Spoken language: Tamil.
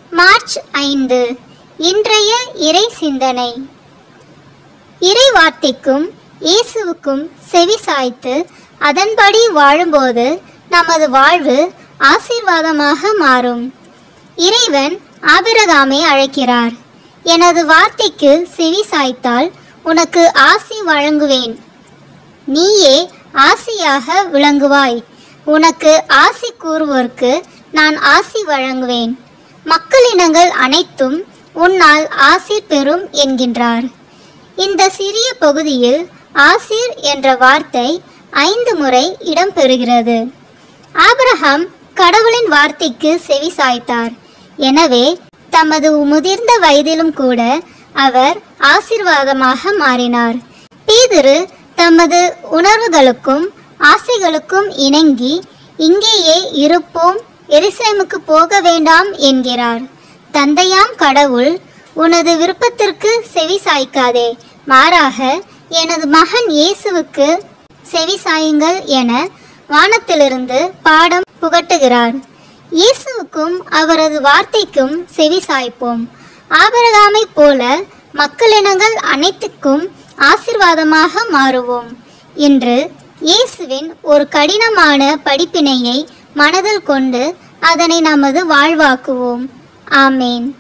மார்ச் 5 இன்றைய இறை சிந்தனை. இறை வார்த்தைக்கும் இயேசுவுக்கும் செவி சாய்த்து அதன்படி வாழும்போது நமது வாழ்வு ஆசீர்வாதமாக மாறும். இறைவன் ஆபிரகாமை அழைக்கிறார். எனது வார்த்தைக்கு செவி சாய்த்தால் உனக்கு ஆசி வழங்குவேன். நீயே ஆசியாக விளங்குவாய். உனக்கு ஆசி கூறுவோர்க்கு நான் ஆசி வழங்குவேன். மக்களினங்கள் அனைத்தும் உன்னால் ஆசீர் பெறும் என்கின்றார். இந்த சிறிய பகுதியில் ஆசீர் என்ற வார்த்தை 5 முறை இடம்பெறுகிறது. ஆபிரகாம் கடவுளின் வார்த்தைக்கு செவி சாய்த்தார். எனவே தமது முதிர்ந்த வயதிலும் கூட அவர் ஆசீர்வாதமாக மாறினார். பேதுரு தமது உணர்வுகளுக்கும் ஆசைகளுக்கும் இணங்கி இங்கேயே இருப்போம், எருசலேமுக்கு போக வேண்டாம் என்கிறார். தந்தையாம் கடவுள், உனது விருப்பத்திற்கு செவி சாய்க்காதே, மாறாக எனது மகன் இயேசுவுக்கு செவி சாயுங்கள் என வானத்திலிருந்து பாடம் புகட்டுகிறார். இயேசுவுக்கும் அவரது வார்த்தைக்கும் செவி சாய்ப்போம். ஆபிரகாமை போல மக்களினங்கள் அனைத்துக்கும் ஆசீர்வாதமாக மாறுவோம். இன்று இயேசுவின் ஒரு கடினமான படிப்பினையை மனதில் கொண்டு அதனை நமது வாழ்வாக்குவோம். ஆமேன்.